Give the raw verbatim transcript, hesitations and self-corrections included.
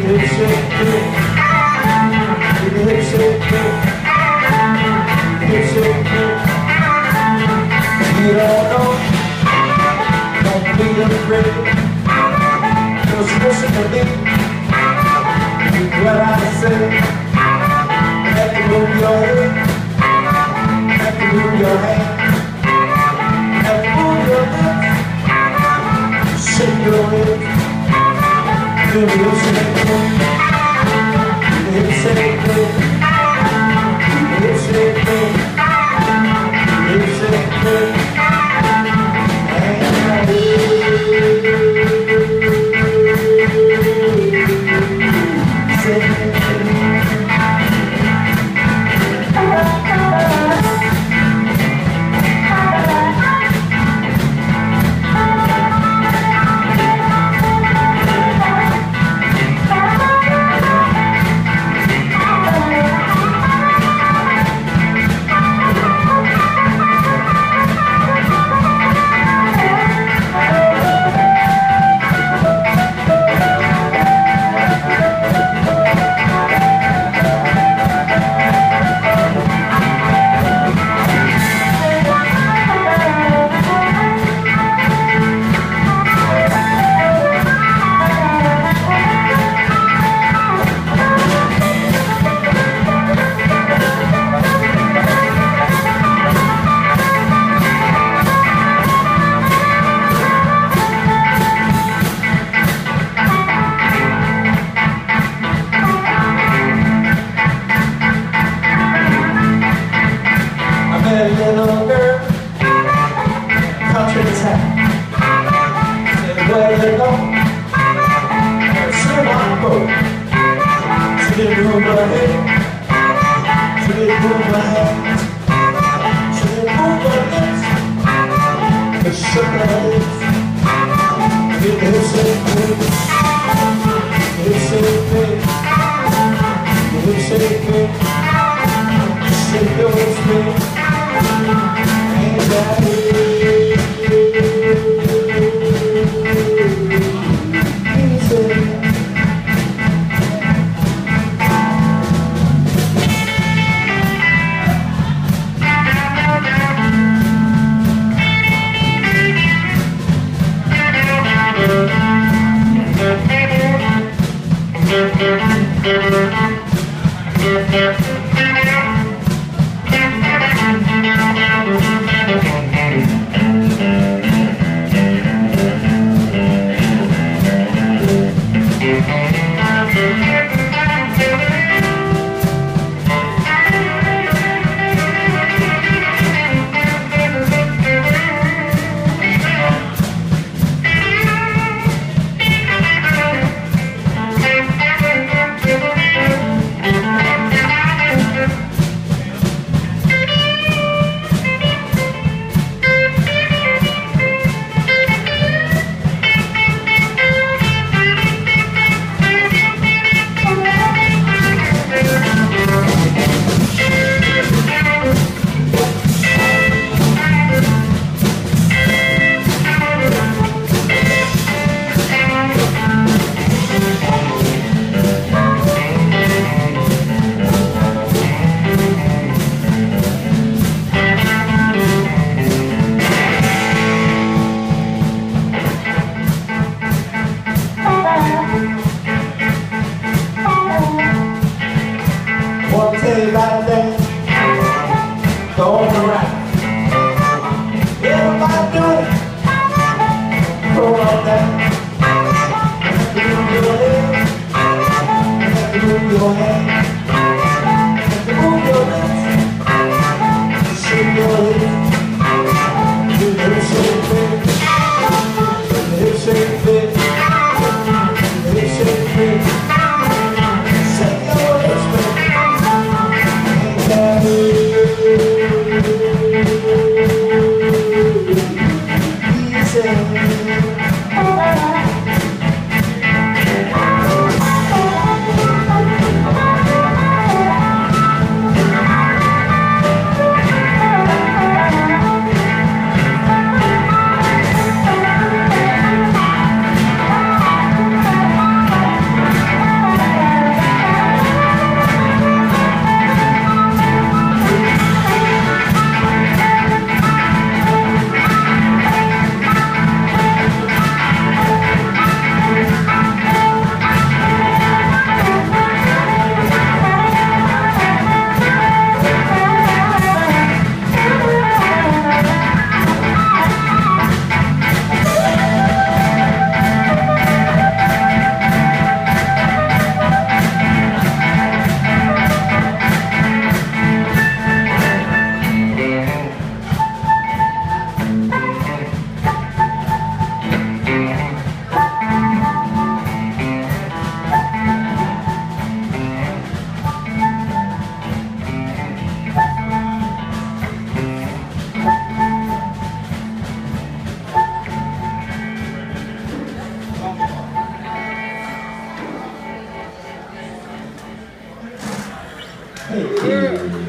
Just listen to me, what I say. Have to move your head, have to move your hand, have to move your lips, shake your head. Do the hip shake, do the hip shake, do the hip shake, do the hip shake, do. A little girl, country town. Said, where you go? She my boat. She didn't move her head. She didn't move her hands. She didn't move her lips. But shook her lips. Did the hip shake, baby. The hip shake, baby. The hip shake, baby. Shake your hips, baby. Hey.